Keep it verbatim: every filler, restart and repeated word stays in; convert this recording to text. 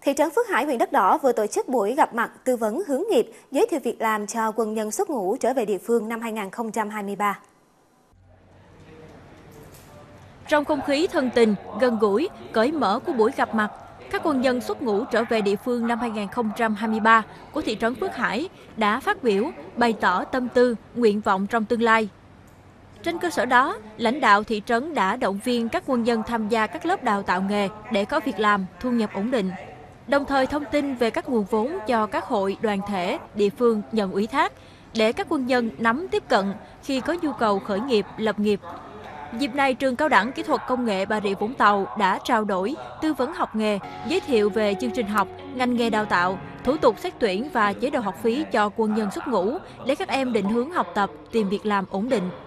Thị trấn Phước Hải, huyện Đất Đỏ vừa tổ chức buổi gặp mặt tư vấn hướng nghiệp, giới thiệu việc làm cho quân nhân xuất ngũ trở về địa phương năm hai nghìn không trăm hai mươi ba. Trong không khí thân tình, gần gũi, cởi mở của buổi gặp mặt, các quân nhân xuất ngũ trở về địa phương năm hai nghìn không trăm hai mươi ba của thị trấn Phước Hải đã phát biểu, bày tỏ tâm tư, nguyện vọng trong tương lai. Trên cơ sở đó, lãnh đạo thị trấn đã động viên các quân nhân tham gia các lớp đào tạo nghề để có việc làm, thu nhập ổn định. Đồng thời thông tin về các nguồn vốn cho các hội, đoàn thể, địa phương nhận ủy thác để các quân nhân nắm tiếp cận khi có nhu cầu khởi nghiệp, lập nghiệp. Dịp này, Trường Cao đẳng Kỹ thuật Công nghệ Bà Rịa Vũng Tàu đã trao đổi, tư vấn học nghề, giới thiệu về chương trình học, ngành nghề đào tạo, thủ tục xét tuyển và chế độ học phí cho quân nhân xuất ngũ để các em định hướng học tập, tìm việc làm ổn định.